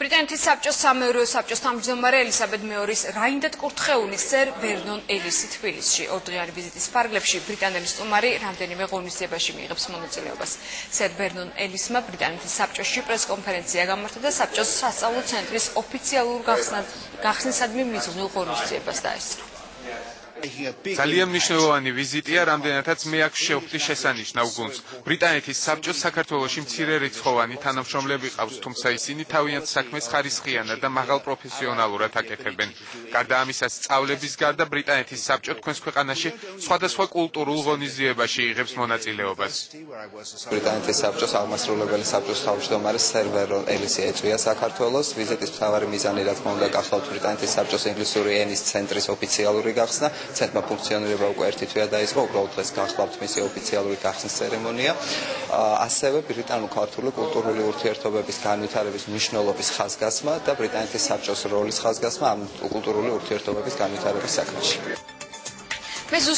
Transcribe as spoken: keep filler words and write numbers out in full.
ბრიტანეთის საბჭოს სამეურვეო საბჭოს თავმჯდომარე ელისაბედ მეორის რაინდად კურთხეულის სერ ვერნონ ელისი თბილისში ორდღიანი ვიზიტის ფარგლებში ბრიტანელი სტუმარი რამდენიმე ღონისძიებაში მიიღებს მონაწილეობას. სერ ვერნონ ელისმა ბრიტანეთის საბჭოში პრესკონფერენცია გამართა და საბჭოს სასწავლო ცენტრის ოფიციალურ გახსნისადმი მიზნულ ღონისძიებას დაესწრო. ძალიან მნიშვნელოვანი ვიზიტია, რამდენადაც მე აქ შევხვდი შესანიშნავ გუნდს. ბრიტანეთის საბჭოს საქართველოში მცირე რიცხოვანი თანამშრომლები ყავს, თუმცა ისინი თავიანთ საქმეს ხარისხიანად და მაღალ პროფესიონალურად აკეთებენ. გარდა ამისა, სწავლების გარდა ბრიტანეთის საბჭო თქვენს ქვეყანაში სხვადასხვა კულტურულ ღონისძიებაში იღებს მონაწილეობას. ბრიტანეთის საბჭოს აღმასრულებელი საბჭოს თავმჯდომარე სერ ვერნონ ელისი ეწვია საქართველოს. ვიზიტის მთავარი მიზანი, რა თქმა უნდა, გახლავთ ბრიტანეთის საბჭოს ინგლისური ენის ცენტრის ოფიციალური გახსნა. ცენტრმა ფუნქციონირება უკვე ერთი თვეა დაიწყო, უბრალოდ დღეს გახლავთ მისი ოფიციალური გახსნის ცერემონია. ასევე ბრიტანულ-ქართული კულტურული ურთიერთობების განვითარების მნიშვნელობის ხაზგასმა და ბრიტანეთის საბჭოს როლის ხაზგასმა ამ კულტურული ურთიერთობების განვითარების საქმეში.